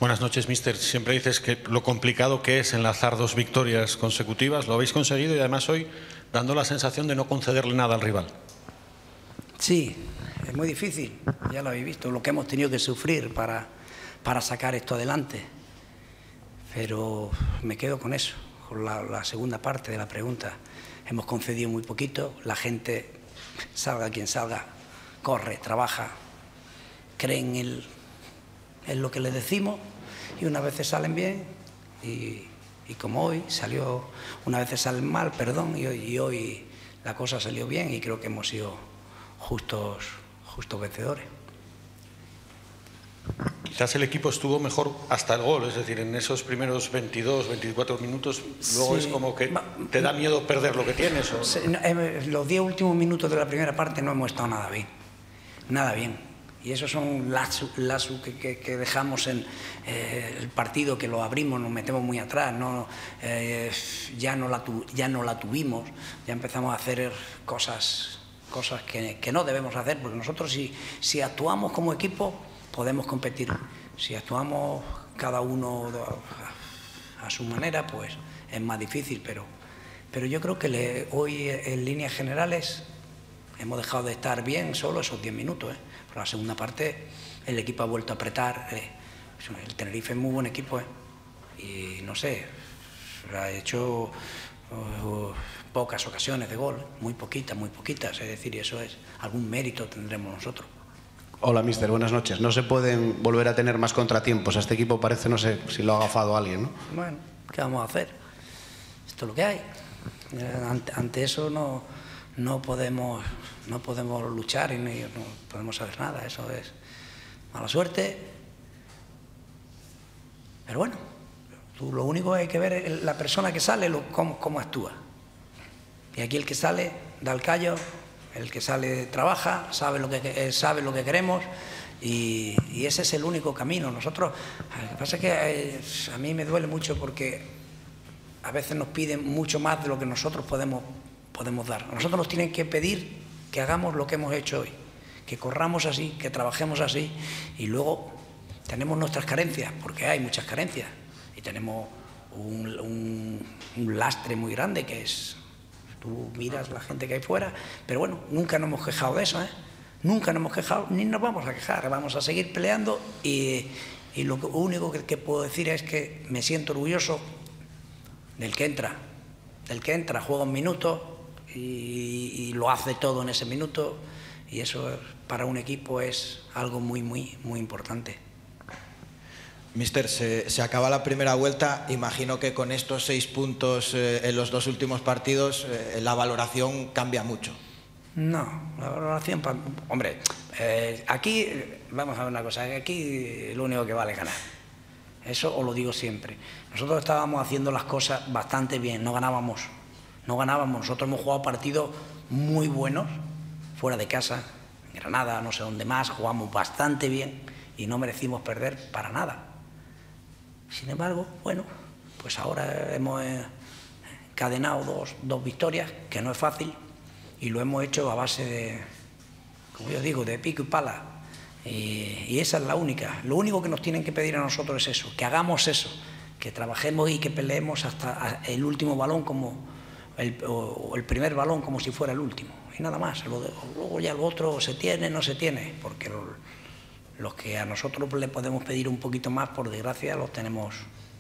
Buenas noches, míster. Siempre dices que lo complicado que es enlazar 2 victorias consecutivas. Lo habéis conseguido y además hoy dando la sensación de no concederle nada al rival. Sí, es muy difícil. Ya lo habéis visto, lo que hemos tenido que sufrir para sacar esto adelante. Pero me quedo con eso, con la segunda parte de la pregunta. Hemos concedido muy poquito. La gente, salga quien salga, corre, trabaja, cree en lo que les decimos y unas veces salen bien y como hoy salió, unas veces salen mal, perdón, y hoy la cosa salió bien y creo que hemos sido justos vencedores. Quizás el equipo estuvo mejor hasta el gol, es decir, en esos primeros 22, 24 minutos, luego sí, es como que te da miedo perder lo que tienes. ¿O? Sí, los 10 últimos minutos de la primera parte no hemos estado nada bien, nada bien. Y esos son lazos que dejamos en el partido, que lo abrimos, nos metemos muy atrás, ya no la tuvimos, ya empezamos a hacer cosas que no debemos hacer, porque nosotros si actuamos como equipo podemos competir. Si actuamos cada uno a su manera, pues es más difícil, pero yo creo que hoy en líneas generales hemos dejado de estar bien solo esos 10 minutos. Por la segunda parte el equipo ha vuelto a apretar. El Tenerife es muy buen equipo, y no sé, ha hecho pocas ocasiones de gol, muy poquitas, es decir, y eso es algún mérito tendremos nosotros. Hola, míster, buenas noches. No se pueden volver a tener más contratiempos. A este equipo parece, no sé si lo ha agafado alguien, ¿no? Bueno, ¿qué vamos a hacer? Esto es lo que hay. Ante eso no podemos luchar y no podemos saber nada. Eso es mala suerte. Pero bueno, tú lo único que hay que ver es la persona que sale, cómo actúa. Y aquí el que sale da el callo, el que sale trabaja, sabe lo que queremos y ese es el único camino. Nosotros, lo que pasa es que a mí me duele mucho porque a veces nos piden mucho más de lo que nosotros podemos dar. A nosotros nos tienen que pedir que hagamos lo que hemos hecho hoy, que corramos así, que trabajemos así, y luego tenemos nuestras carencias, porque hay muchas carencias, y tenemos un lastre muy grande que es, tú miras la gente que hay fuera, pero bueno, nunca nos hemos quejado de eso, nunca nos hemos quejado, ni nos vamos a quejar, vamos a seguir peleando, y lo único que puedo decir es que me siento orgulloso del que entra, juega un minuto y lo hace todo en ese minuto, y eso para un equipo es algo muy importante. Míster, se acaba la primera vuelta. Imagino que con estos 6 puntos en los 2 últimos partidos la valoración cambia mucho. No, la valoración... Hombre, aquí vamos a ver una cosa, aquí lo único que vale es ganar. Eso os lo digo siempre. Nosotros estábamos haciendo las cosas bastante bien, no ganábamos. Nosotros hemos jugado partidos muy buenos, fuera de casa, en Granada, no sé dónde más, jugamos bastante bien y no merecimos perder para nada. Sin embargo, bueno, pues ahora hemos encadenado dos victorias, que no es fácil, y lo hemos hecho a base de, como yo digo, de pico y pala. Y esa es la única. Lo único que nos tienen que pedir a nosotros es eso, que hagamos eso, que trabajemos y que peleemos hasta el último balón como el primer balón como si fuera el último, y nada más. Luego ya lo otro se tiene, no se tiene, porque los que a nosotros le podemos pedir un poquito más, por desgracia, los tenemos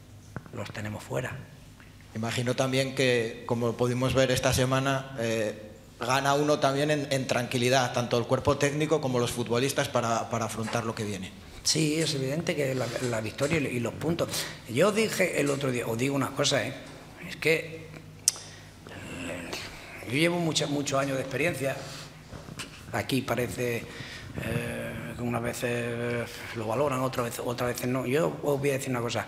fuera. Imagino también que, como pudimos ver esta semana, gana uno también en tranquilidad, tanto el cuerpo técnico como los futbolistas para afrontar lo que viene. Sí, es evidente que la victoria y los puntos. Yo dije el otro día, os digo una cosa, es que yo llevo muchos años de experiencia. Aquí parece que unas veces lo valoran, otras veces no. Yo os voy a decir una cosa.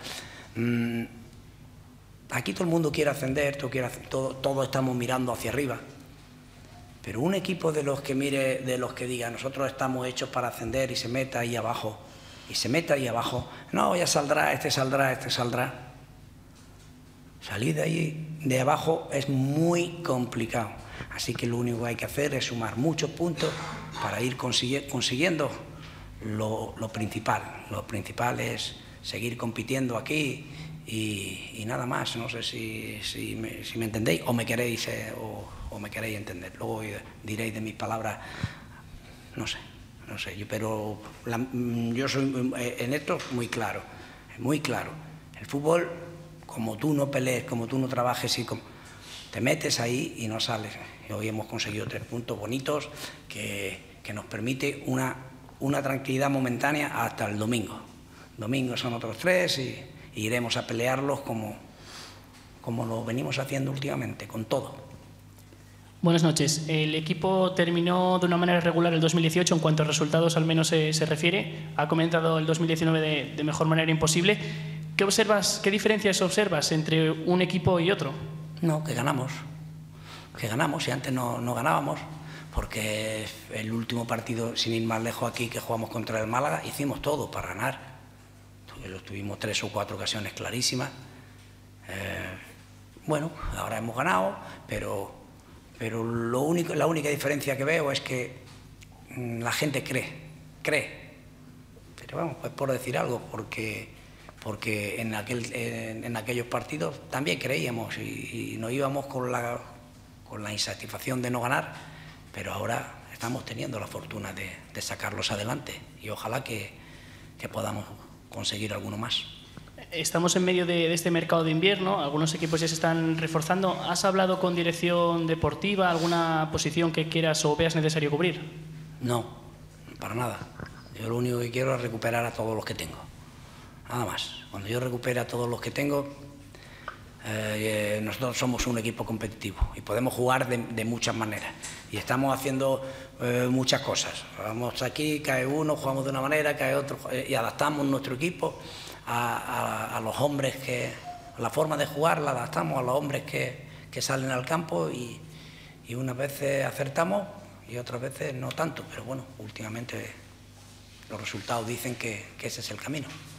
Aquí todo el mundo quiere ascender, todos estamos mirando hacia arriba. Pero un equipo de los que diga nosotros estamos hechos para ascender y se meta ahí abajo, no, ya saldrá, este saldrá. Salir de ahí, de abajo, es muy complicado. Así que lo único que hay que hacer es sumar muchos puntos para ir consiguiendo lo principal. Lo principal es seguir compitiendo aquí y nada más. No sé si me entendéis o me queréis entender. Luego diréis de mis palabras, no sé, pero yo soy en esto muy claro. El fútbol, como tú no pelees, como tú no trabajes y te metes ahí y no sales. Y hoy hemos conseguido 3 puntos bonitos que nos permite una tranquilidad momentánea hasta el domingo. Domingo son otros 3 y iremos a pelearlos como lo venimos haciendo últimamente, con todo. Buenas noches. El equipo terminó de una manera regular el 2018 en cuanto a resultados al menos se refiere. Ha comenzado el 2019 de mejor manera imposible. ¿Qué diferencias observas entre un equipo y otro? No, que ganamos y antes no ganábamos, porque el último partido, sin ir más lejos aquí, que jugamos contra el Málaga, hicimos todo para ganar. Tuvimos 3 o 4 ocasiones clarísimas. Bueno, ahora hemos ganado, pero la única diferencia que veo es que la gente cree. Pero vamos, es por decir algo, porque en aquellos partidos también creíamos y nos íbamos con la insatisfacción de no ganar, pero ahora estamos teniendo la fortuna de sacarlos adelante y ojalá que podamos conseguir alguno más. Estamos en medio de este mercado de invierno, algunos equipos ya se están reforzando. ¿Has hablado con dirección deportiva, alguna posición que quieras o veas necesario cubrir? No, para nada. Yo lo único que quiero es recuperar a todos los que tengo. Nada más. Cuando yo recupere a todos los que tengo, nosotros somos un equipo competitivo y podemos jugar de muchas maneras. Y estamos haciendo muchas cosas. Vamos aquí, cae uno, jugamos de una manera, cae otro, y adaptamos nuestro equipo a los hombres la forma de jugar la adaptamos a los hombres que salen al campo y unas veces acertamos y otras veces no tanto. Pero bueno, últimamente los resultados dicen que ese es el camino.